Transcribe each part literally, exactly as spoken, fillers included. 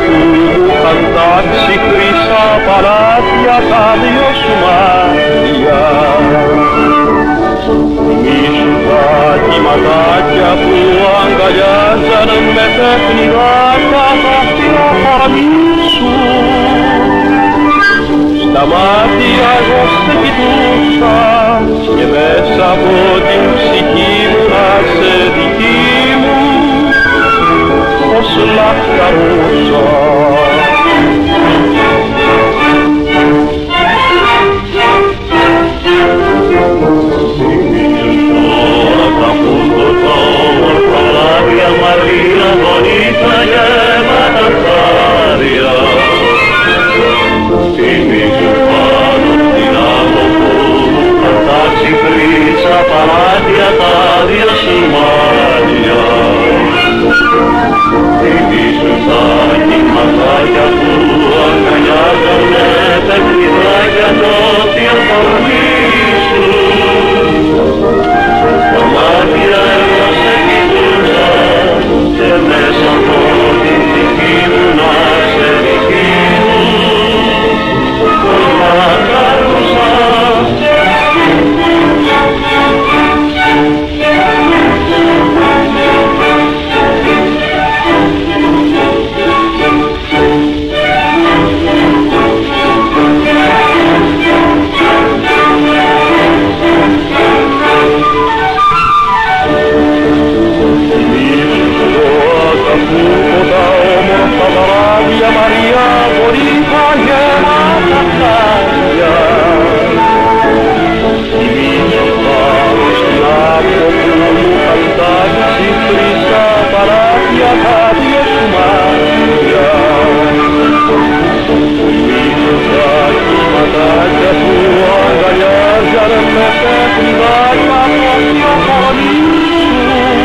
που μου είχαν τάξει χρυσά παλάτια τα δυο σου μάτια. Θυμήσου τα κυματάκια που αγκαλιάζαν με τεχνιδάκια τα αστεία παραμίσου. Στα μάτια εγώ σε κοιτούσα και μέσα από την ψυχή μου να σε δική μου πως λαχταρούσα. Μαρία γονίτσα γεμάτα χάρια. Θυμίζουν πάνω στην άμμο που θα τάξει χρύσα παλάτια τα άδεια σου μάτια. Θυμίζουν τα κυματάκια που αγκαλιάζανε παιχνιδάκια νότια κορμί σου. Τα μάτια εγώ σε κοιτούσα και μέσα από την ψυχή μου να σε δική μου πως λαχταρούσα. Τα όμορφα παράδια Μαρία γονίτσα γεμάτα χάρια. Θυμίζω πάνω στην άμμο που μου είχαν τάξει χρυσά παλάτια τα δυο σου μάτια. Θυμίζω τα κυματάκια που αγκαλιάζαν με παιχνιδάκια νότια κορμί σου.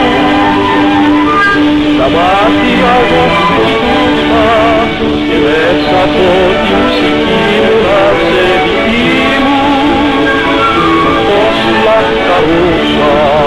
Τα μάτια εγώ σε κοιτούσα και μέσα από την ψυχή μου να σε δική μου πως λαχταρούσα.